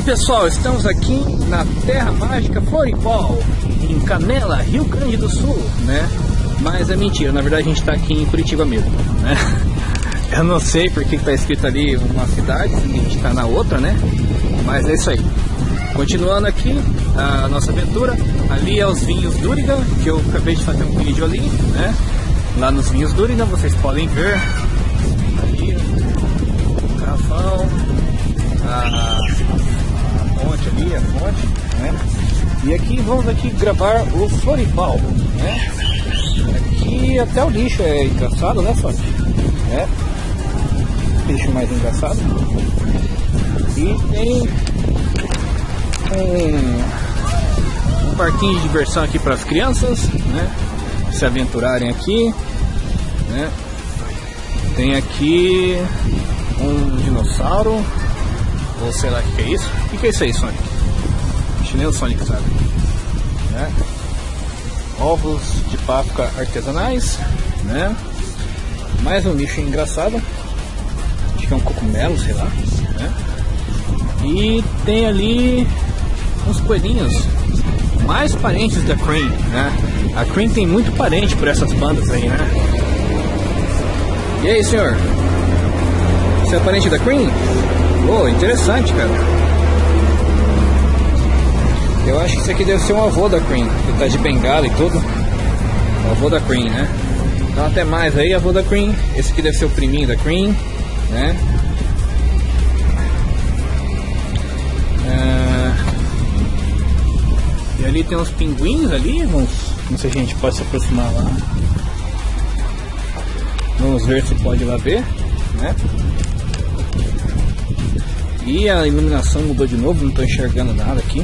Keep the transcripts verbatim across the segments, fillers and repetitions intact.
aí pessoal, estamos aqui na Terra Mágica Floripol, em Canela, Rio Grande do Sul, né? Mas é mentira, na verdade a gente está aqui em Curitiba mesmo, né? Eu não sei porque está escrito ali uma cidade, a gente está na outra, né? Mas é isso aí. Continuando aqui a nossa aventura, ali é os vinhos Duriga, que eu acabei de fazer um vídeo ali, né? Lá nos vinhos Duriga, vocês podem ver ali o garrafão, a, a ponte ali, a ponte, né? E aqui vamos aqui gravar o Floripol, né? Aqui até o lixo é engraçado, né, Sonic? É, lixo mais engraçado. E tem um, um parquinho de diversão aqui para as crianças, né? Se aventurarem aqui, né? Tem aqui um dinossauro, ou sei lá o que, que é isso. O que, que é isso aí, Sonic? Acho que nem o Sonic sabe, né? Ovos de Páscoa artesanais, né? Mais um nicho engraçado. Acho que é um cogumelo, sei lá, né? E tem ali uns coelhinhos, mais parentes da Cream, né? A Cream tem muito parente por essas bandas aí, né? E aí, senhor? Você é parente da Cream? Oh, interessante, cara. Eu acho que isso aqui deve ser um avô da Cream, que tá de bengala e tudo. O avô da Cream, né? Então até mais aí, avô da Cream. Esse aqui deve ser o priminho da Cream, né? E ali tem uns pinguins ali, vamos, não sei se a gente pode se aproximar lá. Vamos ver se pode ir lá ver, né? E a iluminação mudou de novo, não estou enxergando nada aqui.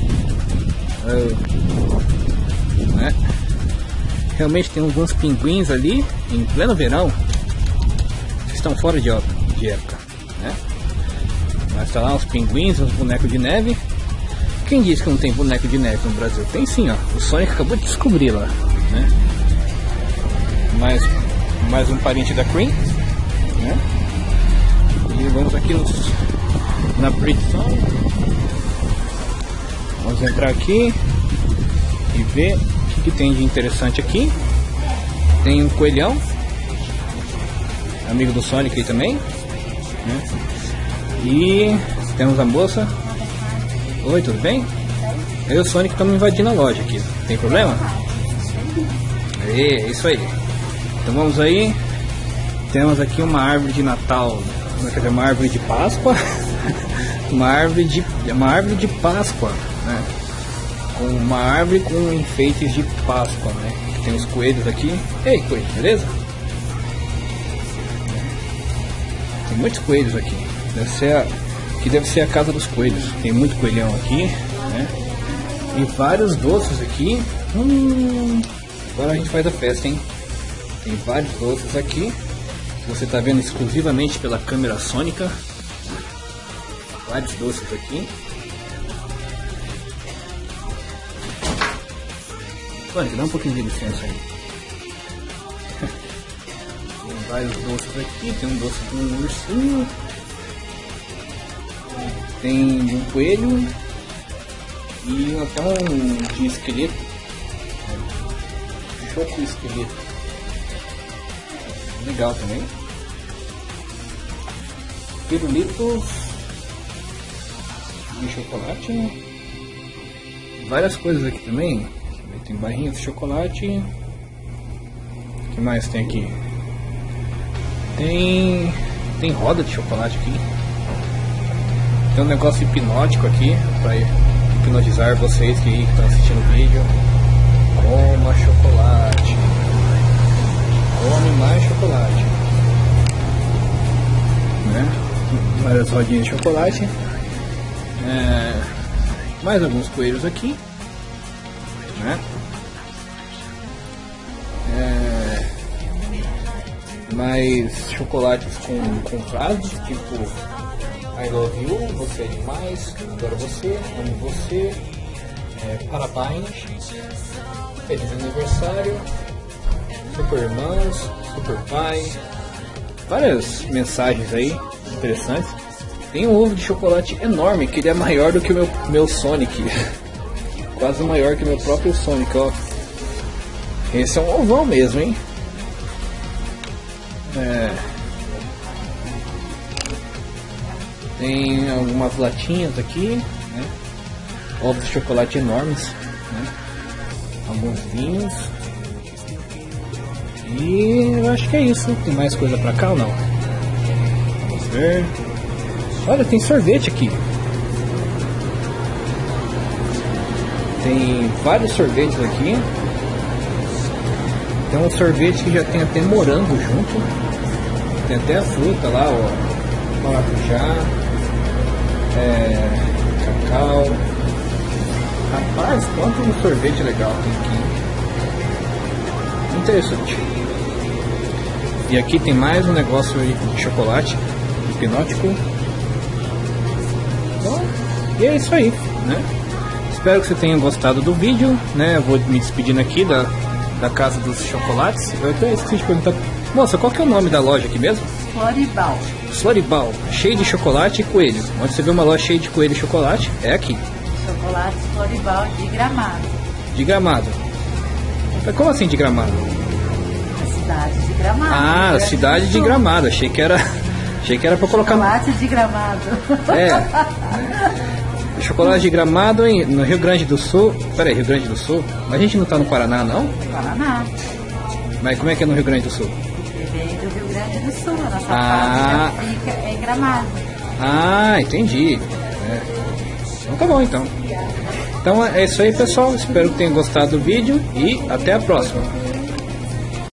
Uh, né? Realmente tem alguns pinguins ali em pleno verão que estão fora de, de época, né? Mas tá lá os pinguins, os bonecos de neve. Quem disse que não tem boneco de neve no Brasil? Tem sim, ó. O Sonic acabou de descobrir lá, né? Mais, mais um parente da Cream, né? E vamos aqui nos, na Bridgestone. Vamos entrar aqui e ver o que, que tem de interessante aqui. Tem um coelhão, amigo do Sonic aí também, né? E temos a moça. Oi, tudo bem? Eu e o Sonic estamos invadindo a loja aqui. Tem problema? É isso aí. Então vamos aí. Temos aqui uma árvore de Natal. Quer dizer, uma árvore de Páscoa. uma árvore de uma árvore de Páscoa, né? Com uma árvore com enfeites de Páscoa, né? Tem os coelhos aqui. Ei, coelho, beleza? Tem muitos coelhos aqui. Deve ser a que deve ser a casa dos coelhos. Tem muito coelhão aqui, né? E vários doces aqui. Hum, agora a gente faz a festa, hein? Tem vários doces aqui. Você está vendo exclusivamente pela câmera sônica. Vários doces aqui. Sonic, dá um pouquinho de licença aí. Tem vários doces aqui. Tem um doce de um ursinho. Tem de um coelho e até um de esqueleto, um choco esqueleto, legal também. Pirulitos de chocolate, várias coisas aqui também. Tem barrinha de chocolate. O que mais tem aqui? Tem tem roda de chocolate aqui. Tem um negócio hipnótico aqui para hipnotizar vocês que estão assistindo o vídeo. Coma chocolate. Come mais chocolate. Né? Várias rodinhas de chocolate. É, mais alguns coelhos aqui. Né? É, mais chocolates com, com frases tipo I love you, você é demais, adoro você, amo você, é, parabéns, feliz aniversário, super irmãos, super pai, várias mensagens aí interessantes. Tem um ovo de chocolate enorme, que ele é maior do que o meu, meu Sonic. Quase maior que o meu próprio Sonic, ó. Esse é um ovão mesmo, hein? É. Tem algumas latinhas aqui, né? Ovos de chocolate enormes, né? Alguns vinhos. E eu acho que é isso. Tem mais coisa pra cá ou não? Vamos ver. Olha, tem sorvete aqui. Tem vários sorvetes aqui. Tem um sorvete que já tem até morango junto. Tem até a fruta lá, ó. Maracujá. É, cacau. Rapaz, quanto um sorvete legal tem aqui. Interessante. E aqui tem mais um negócio de chocolate hipnótico. Bom, e é isso aí, né? Espero que você tenha gostado do vídeo, né? Eu vou me despedindo aqui da, da Casa dos Chocolates. Eu até esqueci de perguntar. Moça, qual que é o nome da loja aqui mesmo? Floribal. Floribal, cheio de chocolate e coelho. Onde você vê uma loja cheia de coelho e chocolate, é aqui. Chocolate Floribal de Gramado. De Gramado. Mas como assim de Gramado? A cidade de Gramado. Ah, cidade de Gramado. Achei que era, achei que era para colocar. Chocolate de Gramado. É. Chocolate de Gramado em, no Rio Grande do Sul. Pera aí, Rio Grande do Sul? Mas a gente não tá no Paraná, não? Paraná. Mas como é que é no Rio Grande do Sul? Vem do Rio Grande do Sul. A nossa Ah. fábrica fica em Gramado. Ah, entendi. É. Então tá bom, então. Então é isso aí, pessoal. Espero que tenham gostado do vídeo e até a próxima.